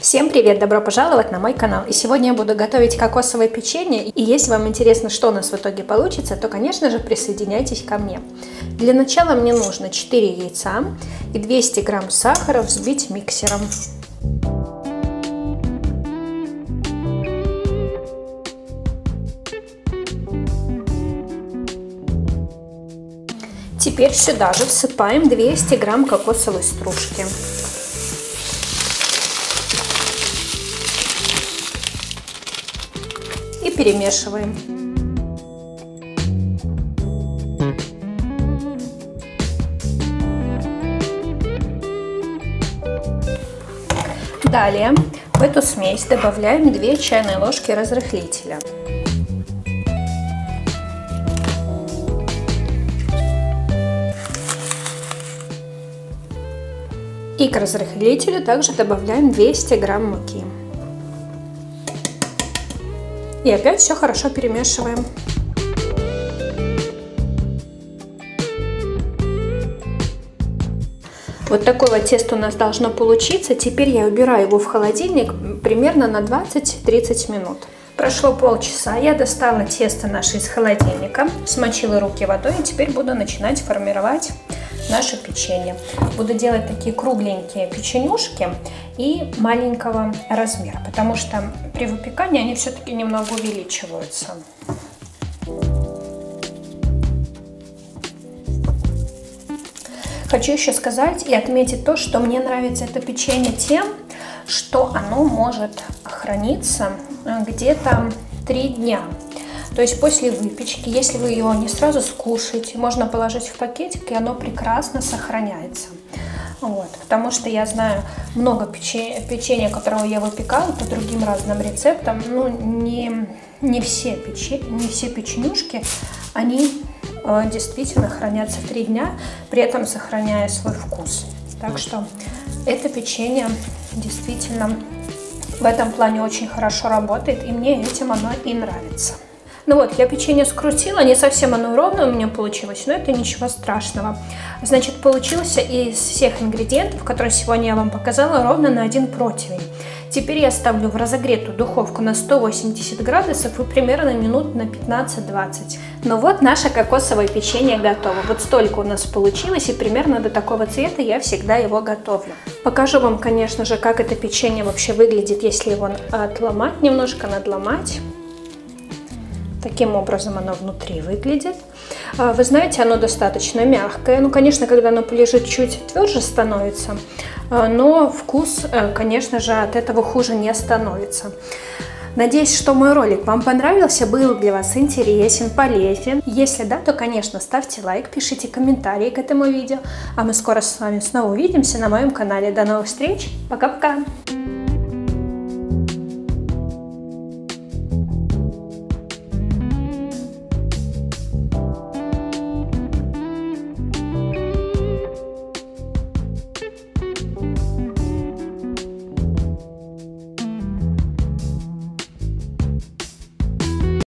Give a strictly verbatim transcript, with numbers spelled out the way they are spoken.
Всем привет! Добро пожаловать на мой канал! И сегодня я буду готовить кокосовое печенье. И если вам интересно, что у нас в итоге получится, то, конечно же, присоединяйтесь ко мне. Для начала мне нужно четыре яйца и двести грамм сахара взбить миксером. Теперь сюда же всыпаем двести грамм кокосовой стружки. И перемешиваем. Далее в эту смесь добавляем две чайные ложки разрыхлителя. И к разрыхлителю также добавляем двести грамм муки. И опять все хорошо перемешиваем. Вот такое вот тесто у нас должно получиться. Теперь я убираю его в холодильник примерно на двадцать-тридцать минут. Прошло полчаса, я достала тесто наше из холодильника, смочила руки водой и теперь буду начинать формировать наше печенье. Буду делать такие кругленькие печенюшки и маленького размера, потому что при выпекании они все-таки немного увеличиваются. Хочу еще сказать и отметить то, что мне нравится это печенье тем, что оно может храниться где-то три дня. То есть после выпечки, если вы ее не сразу скушаете, можно положить в пакетик, и оно прекрасно сохраняется. Вот, потому что я знаю много печенья, печенья, которого я выпекала по другим разным рецептам. Ну, не, не, все, печенья, не все печенюшки, они э, действительно хранятся три дня, при этом сохраняя свой вкус. Так что это печенье действительно в этом плане очень хорошо работает, и мне этим оно и нравится. Ну вот, я печенье скрутила, не совсем оно ровное у меня получилось, но это ничего страшного. Значит, получился из всех ингредиентов, которые сегодня я вам показала, ровно на один противень. Теперь я ставлю в разогретую духовку на сто восемьдесят градусов и примерно минут на пятнадцать-двадцать. Ну вот, наше кокосовое печенье готово. Вот столько у нас получилось, и примерно до такого цвета я всегда его готовлю. Покажу вам, конечно же, как это печенье вообще выглядит, если его отломать немножко, надломать. Таким образом оно внутри выглядит. Вы знаете, оно достаточно мягкое. Ну, конечно, когда оно полежит, чуть тверже становится. Но вкус, конечно же, от этого хуже не становится. Надеюсь, что мой ролик вам понравился, был для вас интересен, полезен. Если да, то, конечно, ставьте лайк, пишите комментарии к этому видео. А мы скоро с вами снова увидимся на моем канале. До новых встреч. Пока-пока.